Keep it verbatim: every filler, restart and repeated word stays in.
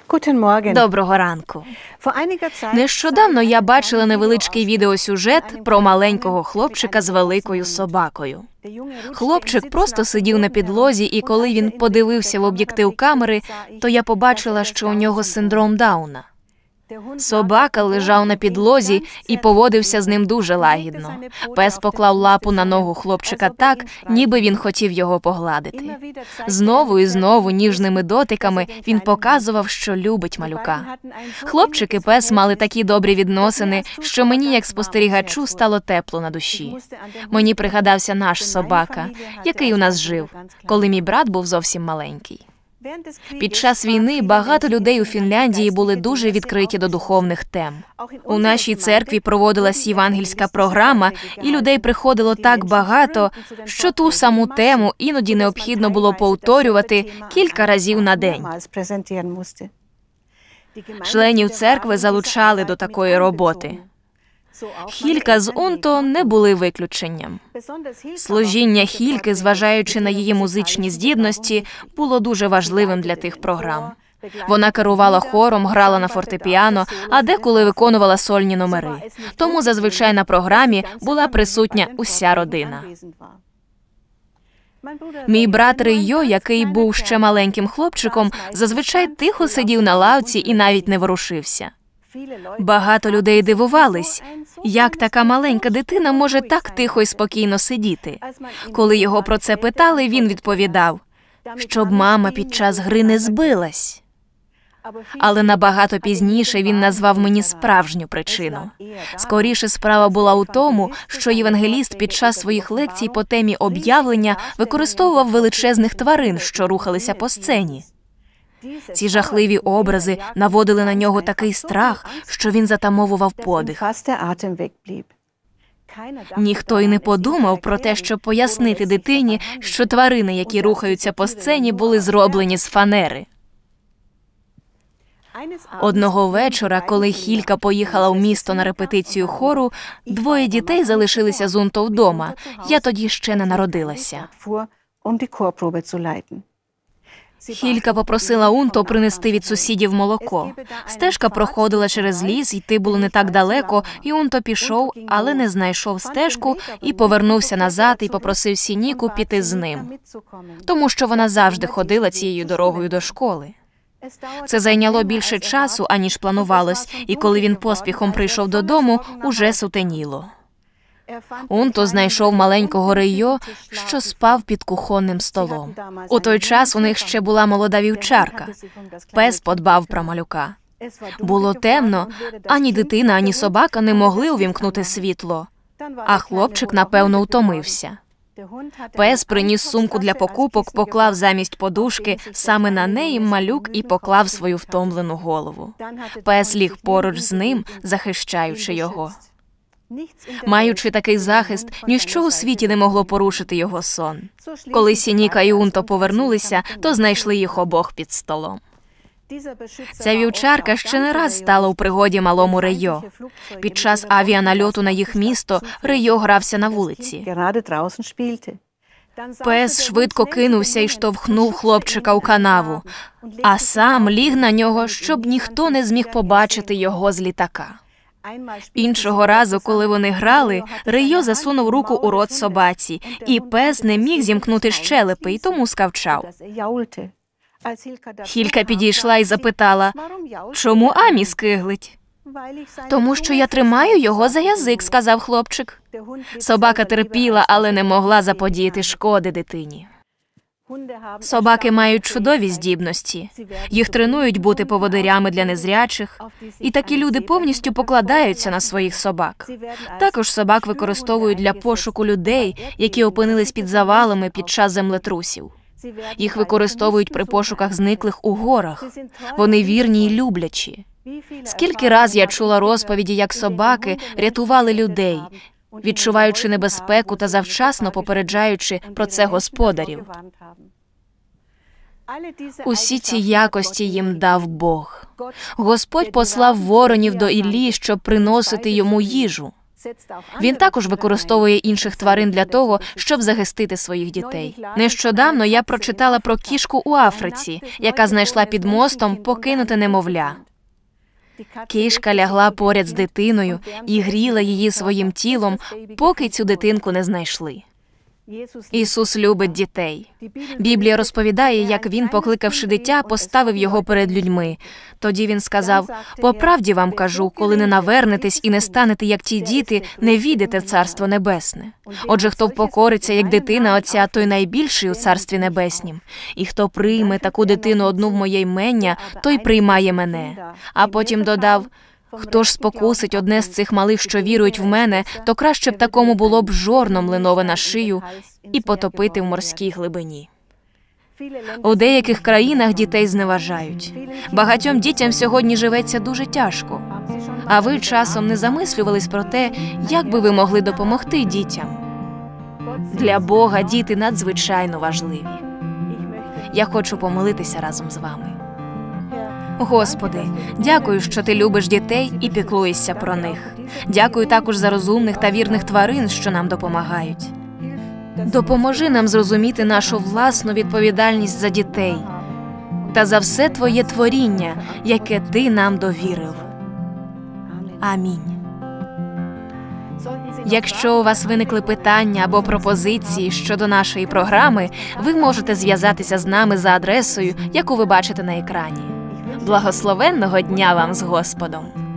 Доброго ранку. Нещодавно я бачила невеличкий відеосюжет про маленького хлопчика з великою собакою. Хлопчик просто сидів на підлозі, і коли він подивився в об'єктив камери, то я побачила, що у нього синдром Дауна. Собака лежав на підлозі і поводився з ним дуже лагідно. Пес поклав лапу на ногу хлопчика так, ніби він хотів його погладити. Знову і знову ніжними дотиками він показував, що любить малюка. Хлопчик і пес мали такі добрі відносини, що мені, як спостерігачу, стало тепло на душі. Мені пригадався наш собака, який у нас жив, коли мій брат був зовсім маленький. Під час війни багато людей у Фінляндії були дуже відкриті до духовних тем. У нашій церкві проводилась євангельська програма, і людей приходило так багато, що ту саму тему іноді необхідно було повторювати кілька разів на день. Членів церкви залучали до такої роботи. Хілька з Унто не були виключенням. Служіння Хільки, зважаючи на її музичні здібності, було дуже важливим для тих програм. Вона керувала хором, грала на фортепіано, а деколи виконувала сольні номери. Тому зазвичай на програмі була присутня уся родина. Мій брат Рийо, який був ще маленьким хлопчиком, зазвичай тихо сидів на лавці і навіть не ворушився. Багато людей дивувались, як така маленька дитина може так тихо і спокійно сидіти. Коли його про це питали, він відповідав, щоб мама під час гри не збилась. Але набагато пізніше він назвав мені справжню причину. Скоріше справа була у тому, що євангеліст під час своїх лекцій по темі об'явлення використовував величезних тварин, що рухалися по сцені. Ці жахливі образи наводили на нього такий страх, що він затамовував подих. Ніхто й не подумав про те, щоб пояснити дитині, що тварини, які рухаються по сцені, були зроблені з фанери. Одного вечора, коли Хілька поїхала в місто на репетицію хору, двоє дітей залишилися з Унто вдома. Я тоді ще не народилася. Хілька попросила Унто принести від сусідів молоко. Стежка проходила через ліс, йти було не так далеко, і Унто пішов, але не знайшов стежку і повернувся назад і попросив Сініку піти з ним. Тому що вона завжди ходила цією дорогою до школи. Це зайняло більше часу, аніж планувалось, і коли він поспіхом прийшов додому, уже сутеніло. Унто знайшов маленького Рийо, що спав під кухонним столом. У той час у них ще була молода вівчарка. Пес подбав про малюка. Було темно, ані дитина, ані собака не могли увімкнути світло. А хлопчик, напевно, утомився. Пес приніс сумку для покупок, поклав замість подушки саме на неї малюк і поклав свою втомлену голову. Пес ліг поруч з ним, захищаючи його. Маючи такий захист, ніщо у світі не могло порушити його сон. Коли Сініка і Унто повернулися, то знайшли їх обох під столом. Ця вівчарка ще не раз стала у пригоді малому Рийо. Під час авіанальоту на їх місто Рийо грався на вулиці. Пес швидко кинувся і штовхнув хлопчика у канаву, а сам ліг на нього, щоб ніхто не зміг побачити його з літака. Іншого разу, коли вони грали, Рийо засунув руку у рот собаці, і пес не міг зімкнути щелепи, і тому скавчав. Хілька підійшла і запитала, чому Амі скиглить? Тому що я тримаю його за язик, сказав хлопчик. Собака терпіла, але не могла заподіяти шкоди дитині. Собаки мають чудові здібності. Їх тренують бути поводирями для незрячих, і такі люди повністю покладаються на своїх собак. Також собак використовують для пошуку людей, які опинились під завалами під час землетрусів. Їх використовують при пошуках зниклих у горах. Вони вірні й люблячі. Скільки раз я чула розповіді, як собаки рятували людей, відчуваючи небезпеку та завчасно попереджаючи про це господарів. Усі ці якості їм дав Бог. Господь послав воронів до Іллі, щоб приносити йому їжу. Він також використовує інших тварин для того, щоб захистити своїх дітей. Нещодавно я прочитала про кішку у Африці, яка знайшла під мостом покинуте немовля. Кішка лягла поряд з дитиною і гріла її своїм тілом, поки цю дитинку не знайшли. Ісус любить дітей. Біблія розповідає, як Він, покликавши дитя, поставив його перед людьми. Тоді Він сказав: «По правді вам кажу, коли не навернетесь і не станете, як ті діти, не війдете в Царство Небесне. Отже, хто впокориться, як дитина оця, той найбільший у Царстві Небеснім. І хто прийме таку дитину одну в моє ймення, той приймає мене». А потім додав: «Хто ж спокусить одне з цих малих, що вірують в мене, то краще б такому було б жорно млинове на шию і потопити в морській глибині». У деяких країнах дітей зневажають. Багатьом дітям сьогодні живеться дуже тяжко. А ви часом не замислювались про те, як би ви могли допомогти дітям? Для Бога діти надзвичайно важливі. Я хочу помолитися разом з вами. Господи, дякую, що Ти любиш дітей і піклуєшся про них. Дякую також за розумних та вірних тварин, що нам допомагають. Допоможи нам зрозуміти нашу власну відповідальність за дітей та за все Твоє творіння, яке Ти нам довірив. Амінь. Якщо у вас виникли питання або пропозиції щодо нашої програми, ви можете зв'язатися з нами за адресою, яку ви бачите на екрані. Благословенного дня вам з Господом!